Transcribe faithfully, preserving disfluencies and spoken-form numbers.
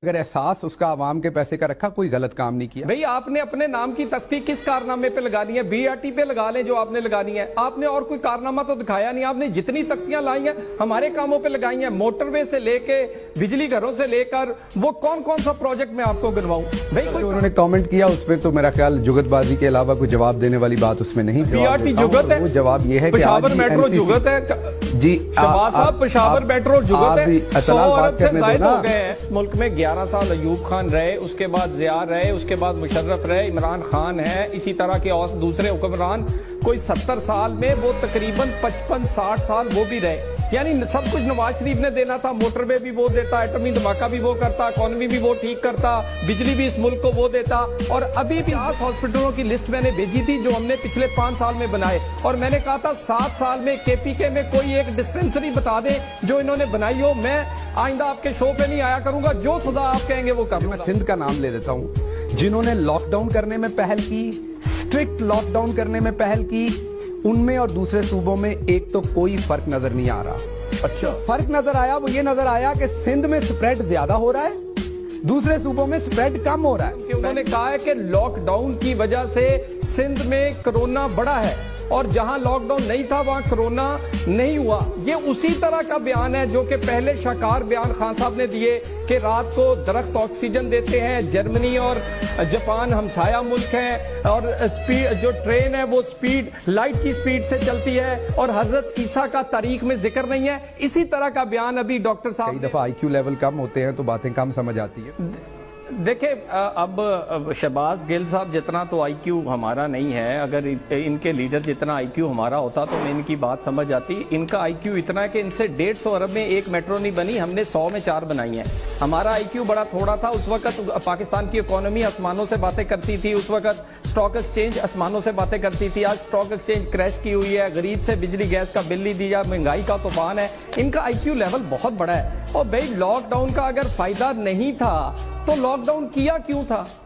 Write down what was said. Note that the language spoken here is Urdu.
اگر احساس اس کا عوام کے پیسے کا رکھا، کوئی غلط کام نہیں کیا۔ بھئی آپ نے اپنے نام کی تختی کس کارنامے پہ لگانی ہے؟ بی آر ٹی پہ لگا لیں جو آپ نے لگانی ہے۔ آپ نے اور کوئی کارنامہ تو دکھایا نہیں۔ آپ نے جتنی تختیاں لائی ہیں ہمارے کاموں پہ لگائی ہیں، موٹر وے سے لے کے بجلی گھروں سے لے کر وہ کون کون سا پروجیکٹ میں آپ کو گنواؤں؟ بھئی کوئی انہوں نے کامنٹ کیا اس پہ، تو میرا خیال جگت بازی کے علاوہ کوئی جواب دینے والی بات اس میں نہیں۔ بی آر ٹی جگت ہے، وہ جواب یہ ہے کہ پشاور میٹرو جگت ہے جی شہباز صاحب، پشاور میٹرو جگت ہے، سو ارب سے زائد ہو گئے ہیں۔ اس ملک میں گیارہ سال ایوب خان رہے، اس کے بعد ضیاء رہے، اس کے بعد مشرف رہے، عمران خان ہے، اسی طرح کے اور دوسرے حکمران کوئی ستر سال میں وہ تقریباً پچپن ساٹھ سال وہ بھی رہے۔ یعنی سب کچھ نواز شریف نے دینا تھا، موٹر وے بھی وہ دیتا، ایٹمی دھماکہ بھی وہ کرتا، اکانومی بھی وہ ٹھیک کرتا، بجلی بھی اس ملک کو وہ دیتا۔ اور ابھی بھی آس ہاسپٹلوں کی لسٹ میں نے بھیجی تھی جو ہم نے پچھلے پانچ سال میں بنائے، اور میں نے کہا تھا سات سال میں کے پی کے میں کوئی ایک ڈسپینسری بتا دیں جو انہوں نے بنائی ہو۔ میں آئندہ آپ کے شو پہ نہیں آیا کروں گا، جو سزا آپ کہیں گے وہ کروں گا۔ میں سندھ کا نام لے دیتا ہوں، جنہوں نے لاک ڈاؤن کرنے میں پہل کی، سٹرکٹ لاک ڈاؤن کرنے میں پہل کی، ان میں اور دوسرے صوبوں میں ایک تو کوئی فرق نظر نہیں آ رہا۔ اچھا فرق نظر آیا وہ یہ نظر آیا کہ سندھ میں سپریڈ زیادہ ہو رہا ہے، دوسرے صوبوں میں سپریڈ کم ہو رہا ہے۔ انہوں نے کہا ہے کہ لاک ڈاؤن کی وجہ سے سندھ میں کرونا بڑا ہے، اور جہاں لاک ڈاؤن نہیں تھا وہاں کرونا نہیں ہوا۔ یہ اسی طرح کا بیان ہے جو کہ پہلے شاکار بیان خان صاحب نے دیے کہ رات کو درخت آکسیجن دیتے ہیں، جرمنی اور جاپان ہمسایہ ملک ہیں، اور سپیڈ جو ٹرین ہے وہ سپیڈ لائٹ کی سپیڈ سے چلتی ہے، اور حضرت عیسیٰ کا تاریخ میں ذکر نہیں ہے۔ اسی طرح کا بیان ابھی ڈاکٹر صاحب کئی دفعہ آئی کیو لیول کم ہوتے ہیں تو باتیں کم سمجھ آتی ہیں۔ دیکھیں اب شہباز گل صاحب جتنا تو آئی کیو ہمارا نہیں ہے، اگر ان کے لیڈر جتنا آئی کیو ہمارا ہوتا تو میں ان کی بات سمجھ آتی۔ ان کا آئی کیو اتنا ہے کہ ان سے ڈیڑھ سو ارب میں ایک میٹرو نہیں بنی، ہم نے سو میں چار بنائی ہیں۔ ہمارا آئی کیو بڑا تھوڑا تھا، اس وقت پاکستان کی اکانومی آسمانوں سے باتیں کرتی تھی، اس وقت سٹاک ایکسچینج آسمانوں سے باتیں کرتی تھی۔ آج سٹاک ایکسچینج کریش کی ہوئی ہے، غریب سے بجلی گیس کا بل نہیں دیا، مہنگائی کا طوفان ہے۔ ان کا آئی کیو لیول بہت بڑا ہے۔ اور بھائی لاک ڈاؤن کا اگر فائدہ نہیں تھا تو لاک ڈاؤن کیا کیوں تھا؟